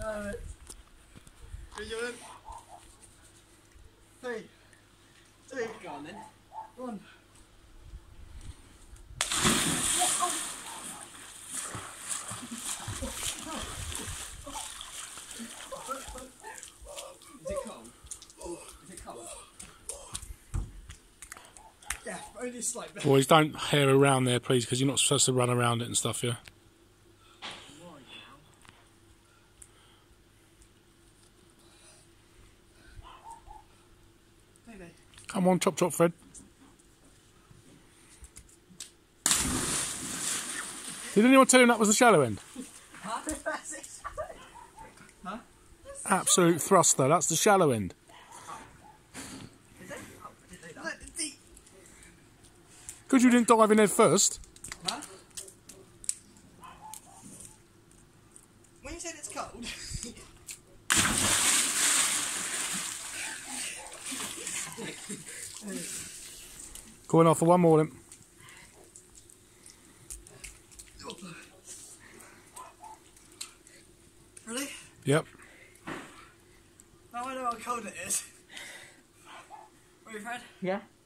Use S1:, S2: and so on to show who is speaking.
S1: Jordan. 3, 2, go on then. 1. Is it cold? Is it cold? Yeah, only slightly.
S2: Boys, don't hair around there, please, because you're not supposed to run around it and stuff, yeah? Come on, chop chop, Fred. Did anyone tell him that was the shallow end?
S1: Huh? Huh?
S2: Absolute thruster, that's the shallow end.
S1: Is it? Oh, I didn't know that.
S2: Because you didn't dive in head first.
S1: Huh? When you said it's cold.
S2: Going off for one more then.
S1: Really?
S2: Yep.
S1: Now I know how cold it is. Ready, Fred?
S3: Yeah.